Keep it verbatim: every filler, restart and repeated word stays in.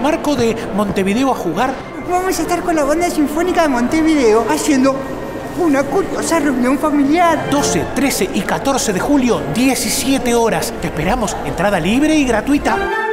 Marco de Montevideo a jugar? Vamos a estar con la Banda Sinfónica de Montevideo haciendo una curiosa reunión familiar. doce, trece y catorce de julio, diecisiete horas. Te esperamos. Entrada libre y gratuita.